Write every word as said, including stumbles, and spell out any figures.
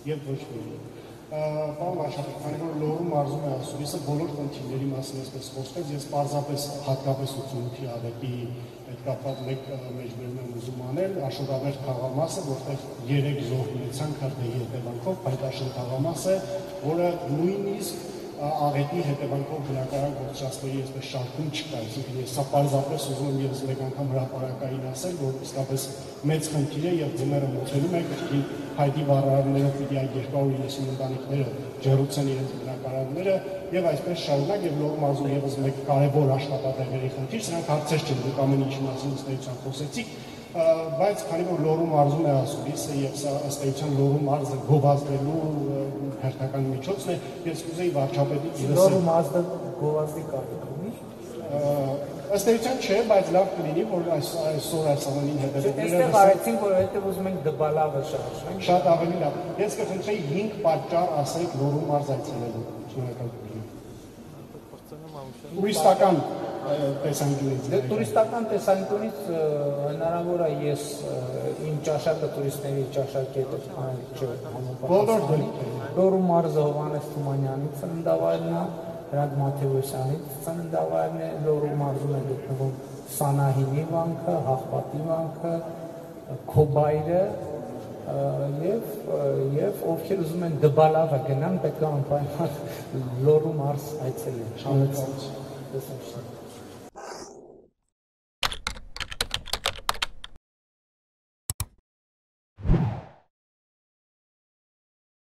եւ ոչ ոք։ Պարոն Աշապյան, քանի որ Լոռու մարզում է ասուլիսը բոլոր խնդիրների մասին այսպես խոսքեց, ես պարզապես հատկապես ութսունութի ավետի հետ կապված մեկ մեջբերում եմ ուզում անել, Աշոտավերտ թաղամասը, որտեղ երեք զոհ ունեցան քարտեի հետևանքով, Փայտաշեն թաղամասը, որը նույնիսկ աղետի հետևանքով բնակարան գործածների այսպես շարքում չկա, այսինքն ես սա պարզապես ուզում եմ ևս մեկ անգամ հրապարակային ասել, որ իսկապես մեծ խնդիր է եւ ձմեռը մոթելում է կրկին Փայտի վառարաններով պիտի այդ երկու հարյուր երեսուն ընտանիքները ջեռուցեն իրենց բնակարանները եւ այսպես շարունակ եւ Լոռու մարզում ևս մեկ կարեւոր աշխատատեղերի խնդիր, սրանք հարցեր չեն, դուք ամեն ինչի մասին ըստ էության խոսեցիք, բայց քանի որ Լոռու մարզում է ասուլիսը եւ սա ըստ էության Լոռու մարզը գովազդելու հերթական միջոցն է, ես կուզեի վարչապետից Լոռու մարզը գովազդի կարիք ունի։ Ըստ էության չէ, բայց լավ կլինի, որ այսօր այս ամենին հետևողները Այստեղ արեցին, որովհետեւ ուզում ենք դբալավը շարժենք։ Շատ ավելի լավ։ Ես կխնդրեի հինգ պատճառ ասեք Լոռու մարզ այցելելու։ Շնորհակալ կլինի։ Տուրիստական տեսանկյունից։ Դե տուրիստական տեսանկյունից հնարավոր է ես իմ ճաշակը տուրիստների ճաշակետը համապատասխան։ Լոռու մարզը Հովհաննես Թումանյանի ծննդավայրն է, Հրանտ Մաթեւոսյանի ծննդավայրն է, Լոռու մարզում է գտնվում Սանահինի վանքը, Հաղպատի վանքը, Քոբայրը եւ եւ ովքեր ուզում են դբալավը գնան, պետք է անպայման Լոռու մարզ այցելեն։ Շնորհակալություն։